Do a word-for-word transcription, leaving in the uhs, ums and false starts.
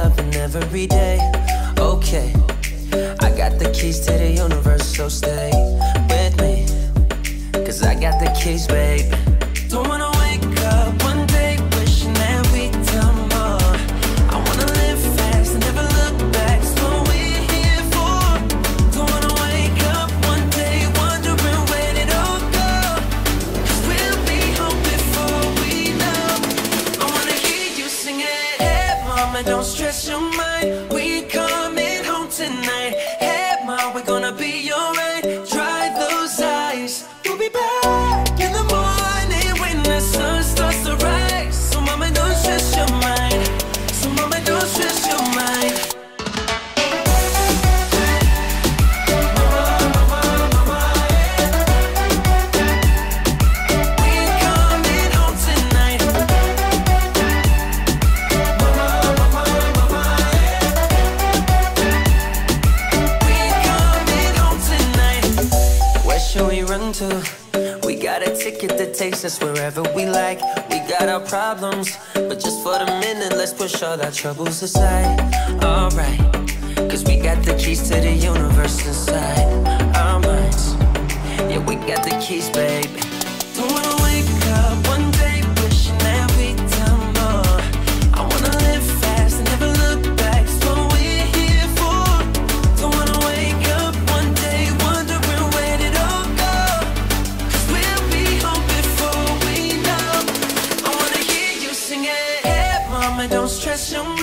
loving every day. Okay, I got the keys to the universe, so stay with me, cause I got the keys, babe. Don't wanna wake up one day wishing that we'd done more. I wanna live fast and never look back, that's what we're here for. Don't wanna wake up one day wondering where it all go, cause we'll be home before we know. I wanna hear you sing it. Hey mama, don't stress your mind, we coming home tonight. Hey mom, we're gonna be alright. Dry those eyes, we'll be back in the morning when the sun starts to rise. So mama, don't stress your mind. So mama, don't stress your mind. Should we run to? We got a ticket that takes us wherever we like. We got our problems, but just for the minute, let's push all our troubles aside. Alright, cause we got the keys to the universe inside our minds. Yeah, we got the keys, baby. Don't wanna wake up one day wishing that we'd done more. I wanna live fast and never look back, that's what we're here for. Don't wanna wake up one day wondering where did all go, cause we'll be home before we know. I wanna hear you sing it. Hey mama, don't stress your mind.